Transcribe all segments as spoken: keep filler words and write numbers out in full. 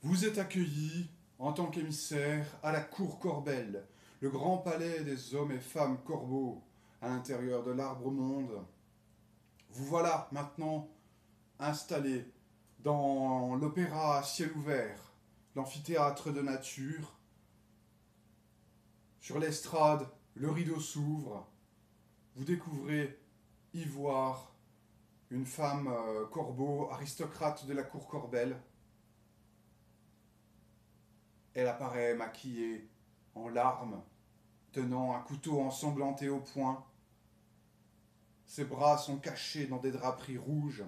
Vous êtes accueillis, en tant qu'émissaire, à la cour Corbel, le grand palais des hommes et femmes corbeaux, à l'intérieur de l'arbre-monde. Vous voilà maintenant installés dans l'opéra à ciel ouvert, l'amphithéâtre de nature. Sur l'estrade, le rideau s'ouvre. Vous découvrez Ivoire, une femme euh, corbeau, aristocrate de la cour Corbel. Elle apparaît maquillée, en larmes, tenant un couteau ensanglanté au poing. Ses bras sont cachés dans des draperies rouges.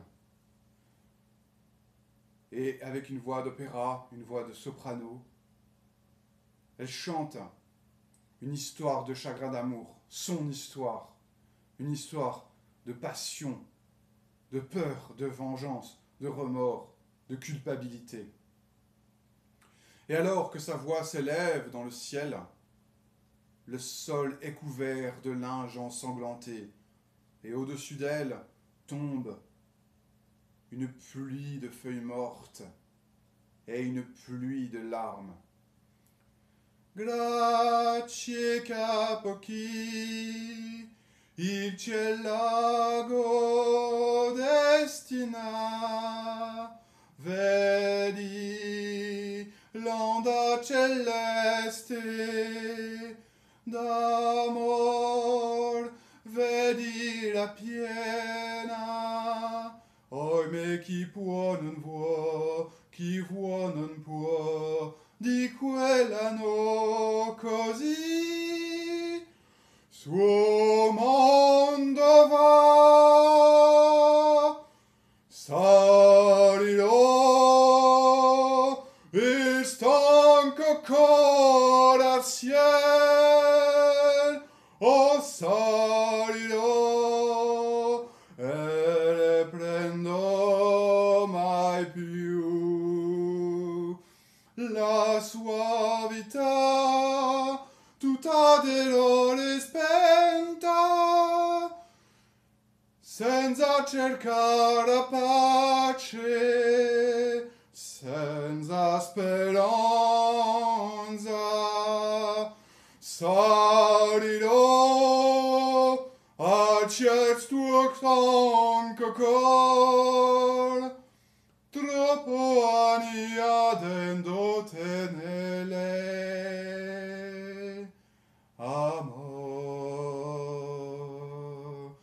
Et avec une voix d'opéra, une voix de soprano, elle chante une histoire de chagrin d'amour, son histoire, une histoire de passion, de peur, de vengeance, de remords, de culpabilité. Et alors que sa voix s'élève dans le ciel, le sol est couvert de linge ensanglanté, et au-dessus d'elle tombe une pluie de feuilles mortes et une pluie de larmes. Grazie capochi, il ciel lago destina, vedi l'onda celeste d'amor, vedi la piena. Oh, me chi può non vuoi, chi vuoi non può, di quella no così. Suo mondo va, salirò, e stanco cor al ciel, oh salirò, e ne prendo mai più la sua vita, tutta dolore spenta, senza cercare la pace, senza speranza, salirò al ciel tuo stanco cor, troppo anni adendo tenele, amor.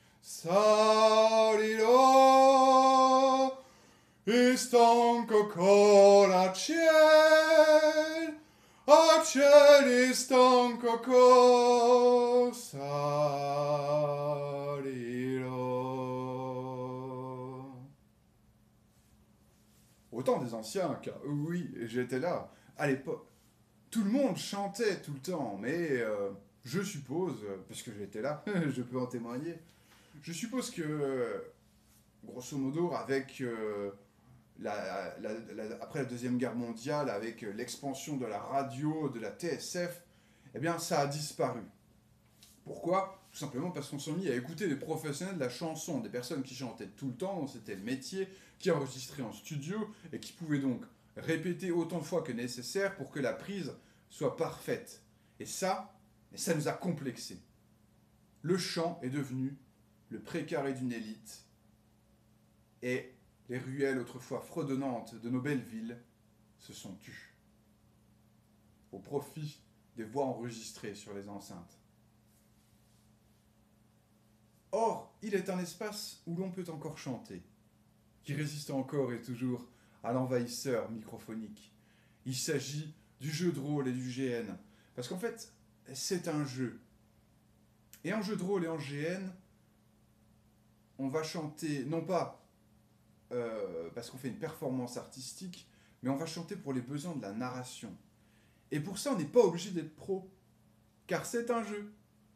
Salirò e stanco cor al ciel, al ciel e stanco cor salirò. Autant des anciens, car oui, j'étais là. À l'époque, tout le monde chantait tout le temps, mais euh, je suppose, parce que j'étais là, je peux en témoigner, je suppose que, grosso modo, avec euh, la, la, la, après la Deuxième Guerre mondiale, avec l'expansion de la radio, de la T S F, eh bien, ça a disparu. Pourquoi ? Tout simplement parce qu'on s'est mis à écouter des professionnels de la chanson, des personnes qui chantaient tout le temps, dont c'était le métier, qui enregistraient en studio et qui pouvaient donc répéter autant de fois que nécessaire pour que la prise soit parfaite. Et ça, ça nous a complexés. Le chant est devenu le précaré d'une élite et les ruelles autrefois fredonnantes de nos belles villes se sont tues au profit des voix enregistrées sur les enceintes. Or, il est un espace où l'on peut encore chanter, qui résiste encore et toujours à l'envahisseur microphonique. Il s'agit du jeu de rôle et du G N, parce qu'en fait, c'est un jeu. Et en jeu de rôle et en G N, on va chanter, non pas euh, parce qu'on fait une performance artistique, mais on va chanter pour les besoins de la narration. Et pour ça, on n'est pas obligé d'être pro, car c'est un jeu.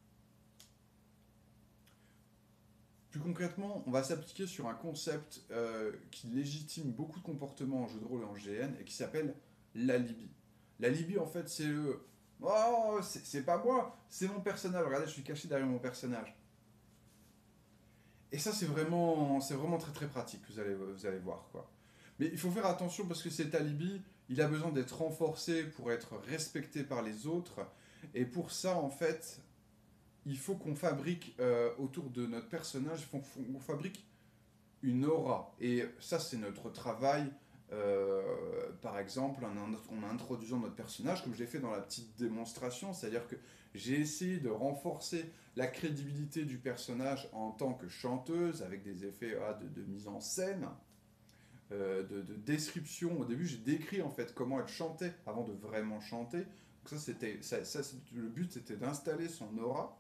Plus concrètement, on va s'appliquer sur un concept euh, qui légitime beaucoup de comportements en jeu de rôle et en G N, et qui s'appelle l'alibi. L'alibi, en fait, c'est le... Oh, c'est pas moi, c'est mon personnage. Regardez, je suis caché derrière mon personnage. Et ça, c'est vraiment, c'est vraiment très très pratique, vous allez, vous allez voir, quoi. Mais il faut faire attention parce que cet alibi, il a besoin d'être renforcé pour être respecté par les autres. Et pour ça, en fait, il faut qu'on fabrique euh, autour de notre personnage, il faut qu'on fabrique une aura. Et ça, c'est notre travail. Euh, par exemple, en, en introduisant notre personnage, comme je l'ai fait dans la petite démonstration, c'est-à-dire que j'ai essayé de renforcer la crédibilité du personnage en tant que chanteuse, avec des effets ah, de, de mise en scène, euh, de, de description. Au début, j'ai décrit en fait comment elle chantait avant de vraiment chanter. Donc ça, c'était, ça, ça, le but, c'était d'installer son aura.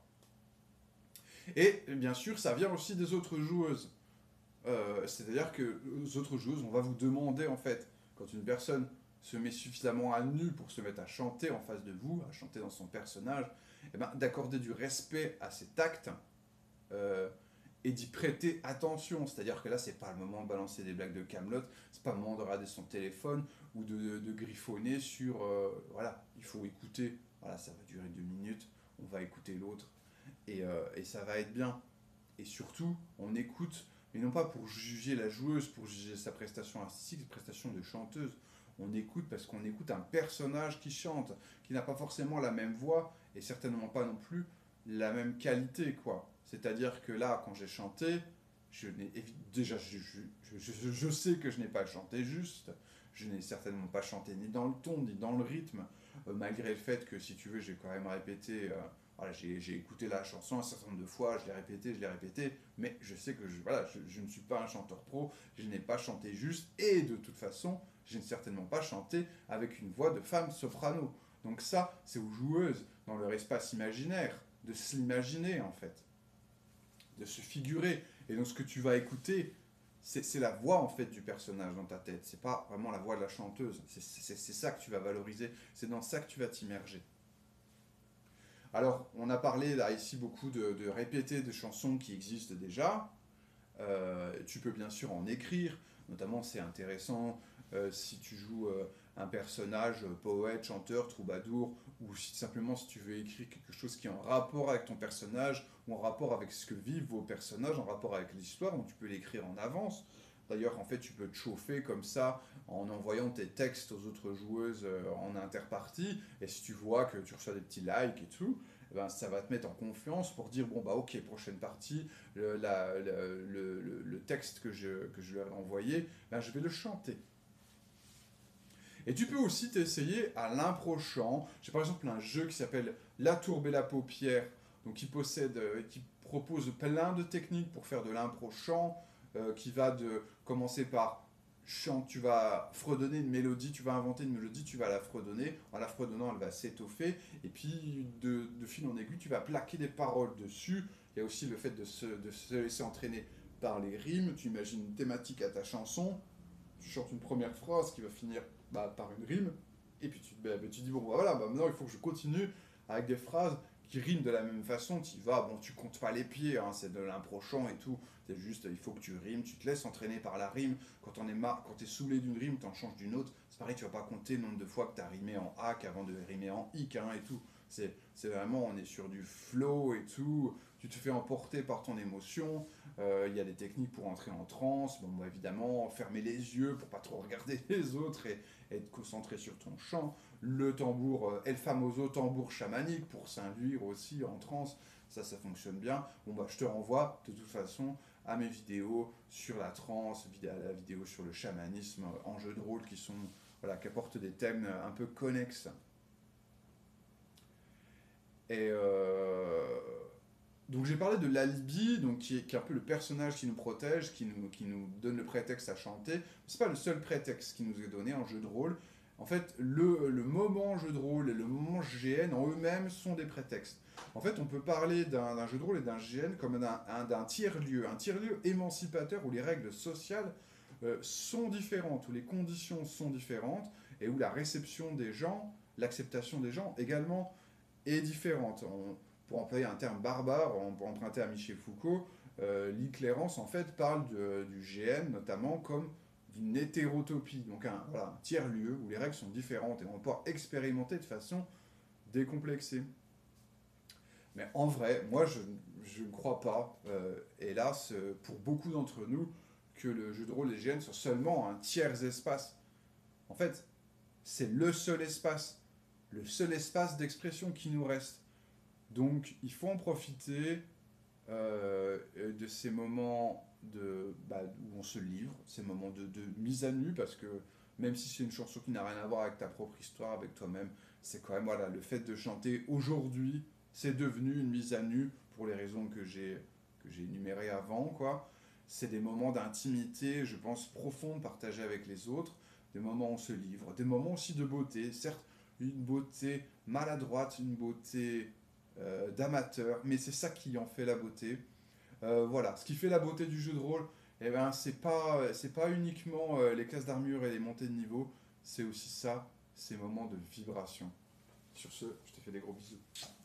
Et bien sûr, ça vient aussi des autres joueuses. Euh, C'est-à-dire que les autres joueuses, on va vous demander en fait, quand une personne se met suffisamment à nu pour se mettre à chanter en face de vous, à chanter dans son personnage, eh ben, d'accorder du respect à cet acte euh, et d'y prêter attention. C'est-à-dire que là, c'est pas le moment de balancer des blagues de Camelot, c'est pas le moment de regarder son téléphone ou de, de, de griffonner sur. Euh, voilà, il faut écouter. Voilà, ça va durer deux minutes, on va écouter l'autre et, euh, et ça va être bien. Et surtout, on écoute, mais non pas pour juger la joueuse, pour juger sa prestation artistique, sa prestation de chanteuse. On écoute parce qu'on écoute un personnage qui chante, qui n'a pas forcément la même voix, et certainement pas non plus la même qualité, quoi. C'est-à-dire que là, quand j'ai chanté, je n'ai déjà, je, je, je, je sais que je n'ai pas chanté juste, je n'ai certainement pas chanté ni dans le ton, ni dans le rythme, euh, malgré le fait que, si tu veux, j'ai quand même répété... Euh, voilà, j'ai, j'ai écouté la chanson un certain nombre de fois, je l'ai répété, je l'ai répété, mais je sais que je, voilà, je, je ne suis pas un chanteur pro, je n'ai pas chanté juste, et de toute façon, je n'ai certainement pas chanté avec une voix de femme soprano. Donc ça, c'est aux joueuses, dans leur espace imaginaire, de s'imaginer en fait, de se figurer. Et donc ce que tu vas écouter, c'est, c'est la voix en fait du personnage dans ta tête, c'est pas vraiment la voix de la chanteuse, c'est, c'est, c'est ça que tu vas valoriser, c'est dans ça que tu vas t'immerger. Alors, on a parlé là ici beaucoup de, de répéter des chansons qui existent déjà. Euh, tu peux bien sûr en écrire, notamment c'est intéressant euh, si tu joues euh, un personnage euh, poète, chanteur, troubadour, ou si simplement si tu veux écrire quelque chose qui est en rapport avec ton personnage, ou en rapport avec ce que vivent vos personnages, en rapport avec l'histoire, donc tu peux l'écrire en avance. D'ailleurs, en fait, tu peux te chauffer comme ça en envoyant tes textes aux autres joueuses euh, en interpartie. Et si tu vois que tu reçois des petits likes et tout, eh ben, ça va te mettre en confiance pour dire bon, bah ok, prochaine partie, le, la, le, le, le, le texte que je, que je leur ai envoyé, ben, je vais le chanter. Et tu peux aussi t'essayer à l'impro-chant. J'ai par exemple un jeu qui s'appelle La Tourbe et la Paupière, donc qui possède, euh, qui propose plein de techniques pour faire de l'impro-chant, euh, qui va de commencer par chant, tu vas fredonner une mélodie, tu vas inventer une mélodie, tu vas la fredonner, en la fredonnant elle va s'étoffer, et puis de, de fil en aiguille tu vas plaquer des paroles dessus. Il y a aussi le fait de se, de se laisser entraîner par les rimes, tu imagines une thématique à ta chanson, tu chantes une première phrase qui va finir bah, par une rime, et puis tu, bah, bah, tu dis bon bah, voilà, bah, maintenant il faut que je continue avec des phrases qui riment de la même façon, tu y vas, bon tu comptes pas les pieds, hein, c'est de l'impro-chant et tout, c'est juste il faut que tu rimes, tu te laisses entraîner par la rime, quand on est mar... quand t'es saoulé d'une rime, t'en changes d'une autre, c'est pareil, tu vas pas compter le nombre de fois que t'as rimé en hack avant de rimer en hic hein, et tout, c'est, c'est vraiment, on est sur du flow et tout, tu te fais emporter par ton émotion, il euh, y a des techniques pour entrer en transe, bon bah, évidemment, fermer les yeux pour pas trop regarder les autres et, et être concentré sur ton chant, le tambour, euh, El Famoso tambour chamanique pour s'induire aussi en transe, ça, ça fonctionne bien. Bon, bah, je te renvoie de toute façon à mes vidéos sur la transe, à la vidéo sur le chamanisme en jeu de rôle qui sont, voilà, qui apportent des thèmes un peu connexes. Et euh, donc j'ai parlé de l'alibi, donc qui est, qui est un peu le personnage qui nous protège, qui nous, qui nous donne le prétexte à chanter. C'est pas le seul prétexte qui nous est donné en jeu de rôle. En fait, le, le moment jeu de rôle et le moment G N en eux-mêmes sont des prétextes. En fait, on peut parler d'un, d'un jeu de rôle et d'un G N comme d'un, un, d'un tiers-lieu, un tiers-lieu émancipateur où les règles sociales euh, sont différentes, où les conditions sont différentes et où la réception des gens, l'acceptation des gens également est différente. On, pour employer un terme barbare, on peut emprunter à Michel Foucault, euh, l'Iclérance en fait parle de, du G N notamment comme d'une hétérotopie, donc un, voilà, un tiers-lieu où les règles sont différentes et on va pouvoir expérimenter de façon décomplexée. Mais en vrai, moi je, je ne crois pas, euh, hélas, pour beaucoup d'entre nous, que le jeu de rôle et G N soit seulement un tiers espace. En fait, c'est le seul espace, le seul espace d'expression qui nous reste. Donc, il faut en profiter euh, de ces moments de, bah, où on se livre, ces moments de, de mise à nu, parce que même si c'est une chanson qui n'a rien à voir avec ta propre histoire, avec toi-même, c'est quand même, voilà, le fait de chanter aujourd'hui, c'est devenu une mise à nu pour les raisons que j'ai que j'ai énumérées avant, quoi. C'est des moments d'intimité, je pense, profonde, partagés avec les autres, des moments où on se livre, des moments aussi de beauté, certes, une beauté maladroite, une beauté euh, d'amateur, mais c'est ça qui en fait la beauté. Euh, voilà, ce qui fait la beauté du jeu de rôle, eh ben, c'est pas, c'est pas uniquement euh, les classes d'armure et les montées de niveau, c'est aussi ça, ces moments de vibration. Sur ce, je te fais des gros bisous.